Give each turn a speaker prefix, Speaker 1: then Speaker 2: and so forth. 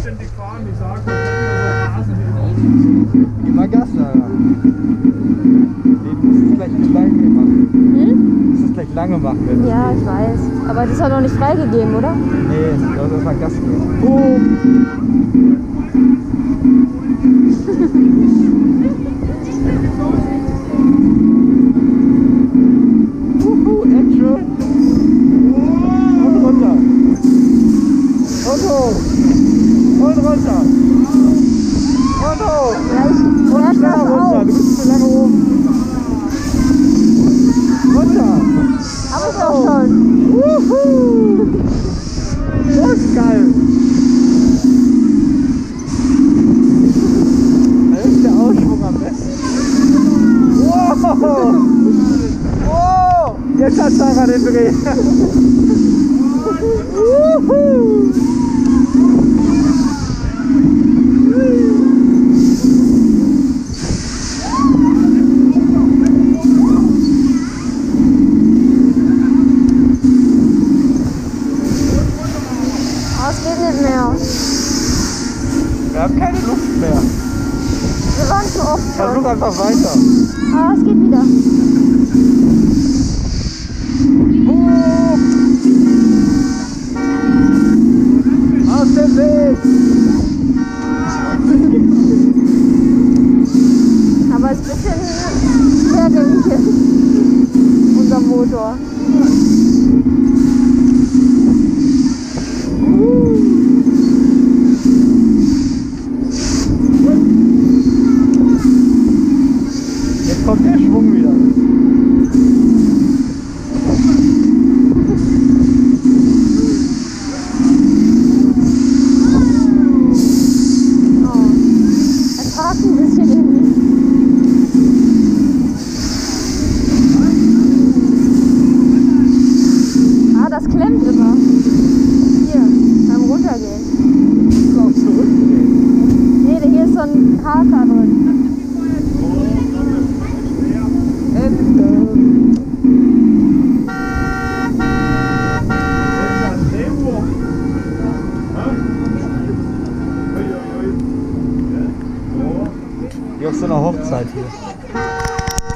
Speaker 1: anständig fahren, die sagen, wir können
Speaker 2: Gib mal Gas, Sarah. Du musst es gleich lange machen. Du musst es gleich lange machen.
Speaker 3: Ja, ich weiß. Aber das ist ja noch nicht freigegeben, oder?
Speaker 2: Nee, du sollst erst mal Gas geben. Action! Und runter! Und hoch! Und runter! Und hoch! Und schneller runter! Du bist zu lange oben! Runter!
Speaker 3: Aber ist auch schon.
Speaker 2: Das ist geil! Da ist der Ausschwung am besten. Wow! Wow! Jetzt hat Sarah den Dreh!
Speaker 3: Es geht nicht mehr.
Speaker 2: Wir haben keine Luft mehr.
Speaker 3: Wir waren zu oft
Speaker 2: Versuch
Speaker 3: schon.
Speaker 2: einfach weiter.
Speaker 3: Ah, es geht wieder.
Speaker 2: Aus dem Weg!
Speaker 3: Aber es ist ein bisschen schwergängig hier. Unser Motor.
Speaker 2: Jetzt kommt der Schwung wieder.
Speaker 3: Oh. Es ragt ein bisschen irgendwie. Ah, das klemmt immer. Hier, beim Runtergehen.
Speaker 2: Du musst auch zurückdrehen.
Speaker 3: Nee, hier ist so ein Haker drin.
Speaker 2: Ende. Wie auf so einer Hochzeit hier.